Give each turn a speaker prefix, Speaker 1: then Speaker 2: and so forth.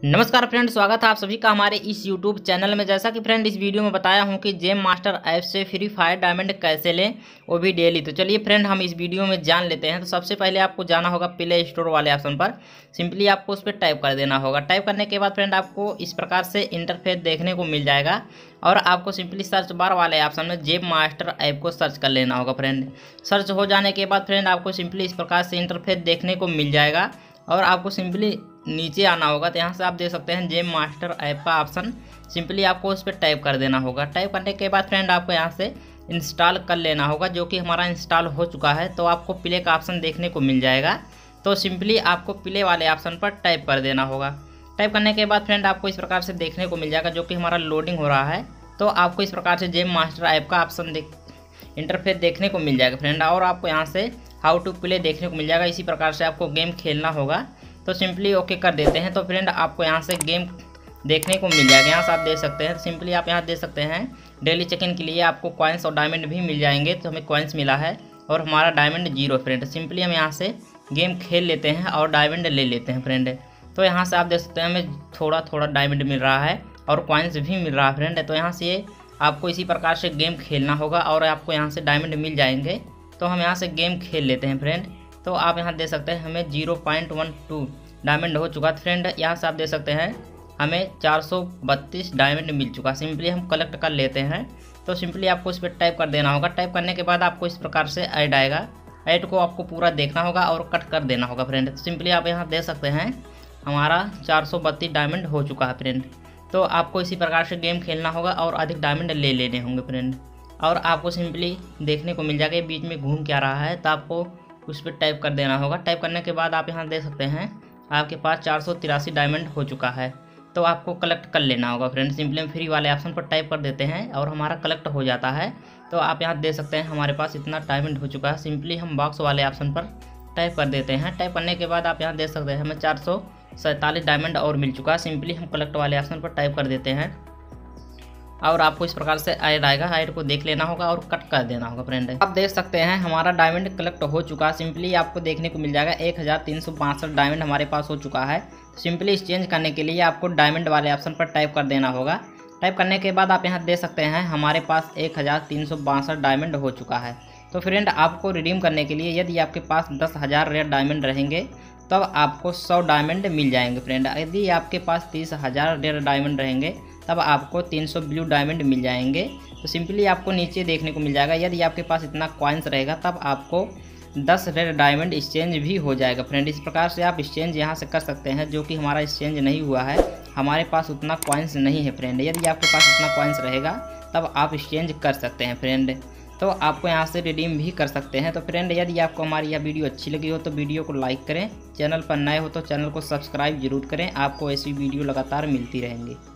Speaker 1: नमस्कार फ्रेंड, स्वागत है आप सभी का हमारे इस YouTube चैनल में। जैसा कि फ्रेंड इस वीडियो में बताया हूं कि जेम मास्टर ऐप से फ्री फायर डायमंड कैसे लें, वो भी डेली। तो चलिए फ्रेंड हम इस वीडियो में जान लेते हैं। तो सबसे पहले आपको जाना होगा प्ले स्टोर वाले ऑप्शन पर। सिंपली आपको उस पर टाइप कर देना होगा। टाइप करने के बाद फ्रेंड आपको इस प्रकार से इंटरफेस देखने को मिल जाएगा और आपको सिंपली सर्च बार वाले ऑप्शन में जेम मास्टर ऐप को सर्च कर लेना होगा फ्रेंड। सर्च हो जाने के बाद फ्रेंड आपको सिंपली इस प्रकार से इंटरफेस देखने को मिल जाएगा और आपको सिंपली नीचे आना होगा। तो यहाँ से आप देख सकते हैं जेम मास्टर ऐप का ऑप्शन, सिंपली आपको उस पर टाइप कर देना होगा। टाइप करने के बाद फ्रेंड आपको यहाँ से इंस्टॉल कर लेना होगा, जो कि हमारा इंस्टॉल हो चुका है। तो आपको प्ले का ऑप्शन देखने को मिल जाएगा। तो सिंपली आपको प्ले वाले ऑप्शन पर टाइप कर देना होगा। टाइप करने के बाद फ्रेंड आपको इस प्रकार से देखने को मिल जाएगा, जो कि हमारा लोडिंग हो रहा है। तो आपको इस प्रकार से जेम मास्टर ऐप का ऑप्शन इंटरफेस देखने को मिल जाएगा फ्रेंड, और आपको यहाँ से हाउ टू प्ले देखने को मिल जाएगा। इसी प्रकार से आपको गेम खेलना होगा। तो सिंपली ओके कर देते हैं। तो फ्रेंड आपको यहाँ से गेम देखने को मिल जाएगा। यहाँ से आप देख सकते हैं। सिंपली आप यहाँ देख सकते हैं डेली चेक इन के लिए आपको कॉइन्स और डायमंड भी मिल जाएंगे। तो हमें कॉइन्स मिला है और हमारा डायमंड 0 फ्रेंड। सिंपली हम यहाँ से गेम खेल लेते हैं और डायमंड ले लेते हैं फ्रेंड। तो यहाँ से आप देख सकते हैं हमें थोड़ा थोड़ा डायमंड मिल रहा है और कॉइन्स भी मिल रहा है फ्रेंड। तो यहाँ से आपको इसी प्रकार से गेम खेलना होगा और आपको यहाँ से डायमंड मिल जाएंगे। तो हम यहाँ से गेम खेल लेते हैं फ्रेंड। तो आप यहाँ देख सकते हैं हमें 0.12 डायमंड हो चुका है फ्रेंड। यहाँ से आप देख सकते हैं हमें 432 डायमंड मिल चुका। सिंपली हम कलेक्ट कर लेते हैं। तो सिंपली आपको इस पर टाइप कर देना होगा। टाइप करने के बाद आपको इस प्रकार से ऐड आएगा। ऐड को आपको पूरा देखना होगा और कट कर देना होगा फ्रेंड। तो सिंपली आप यहाँ देख सकते हैं हमारा 432 डायमंड हो चुका है फ्रेंड। तो आपको इसी प्रकार से गेम खेलना होगा और अधिक डायमंड ले लेने होंगे फ्रेंड। और आपको सिंपली देखने को मिल जाएगा बीच में घूम क्या रहा है। तो आपको उस पर टाइप कर देना होगा। टाइप करने के बाद आप यहाँ देख सकते हैं आपके पास 483 डायमंड हो चुका है। तो आपको कलेक्ट कर लेना होगा फ्रेंड। सिंपली हम फ्री वाले ऑप्शन पर टाइप कर देते हैं और हमारा कलेक्ट हो जाता है। तो आप यहाँ देख सकते हैं हमारे पास इतना डायमंड हो चुका है। सिंपली हम बॉक्स वाले ऑप्शन पर टाइप कर देते हैं। टाइप करने के बाद आप यहाँ देख सकते हैं हमें 447 डायमंड और मिल चुका है। सिंपली हम कलेक्ट वाले ऑप्शन पर टाइप कर देते हैं और आपको इस प्रकार से ऐड आएगा। ऐड को देख लेना होगा और कट कर देना होगा फ्रेंड। आप देख सकते हैं हमारा डायमंड कलेक्ट हो चुका है। सिंपली आपको देखने को मिल जाएगा 1362 डायमंड हमारे पास हो चुका है। सिंपली एक्सचेंज करने के लिए आपको डायमंड वाले ऑप्शन पर टाइप कर देना होगा। टाइप करने के बाद आप यहाँ देख सकते हैं हमारे पास 1362 डायमंड हो चुका है। तो फ्रेंड आपको रिडीम करने के लिए यदि आपके पास 10,000 रेयर डायमंड रहेंगे तब आपको 100 डायमंड मिल जाएंगे फ्रेंड। यदि आपके पास 30,000 रेयर डायमंड रहेंगे तब आपको 300 ब्लू डायमंड मिल जाएंगे। तो सिंपली आपको नीचे देखने को मिल जाएगा यदि आपके पास इतना कॉइन्स रहेगा तब आपको 10 रेयर डायमंड एक्सचेंज भी हो जाएगा फ्रेंड। इस प्रकार से आप एक्सचेंज यहाँ से कर सकते हैं, जो कि हमारा एक्सचेंज नहीं हुआ है। हमारे पास उतना कॉइन्स नहीं है फ्रेंड। यदि आपके पास इतना कॉइन्स रहेगा तब आप एक्सचेंज कर सकते हैं फ्रेंड। तो आपको यहाँ से रिडीम भी कर सकते हैं। तो फ्रेंड यदि आपको हमारी यह वीडियो अच्छी लगी हो तो वीडियो को लाइक करें। चैनल पर नए हो तो चैनल को सब्सक्राइब जरूर करें। आपको ऐसी वीडियो लगातार मिलती रहेंगी।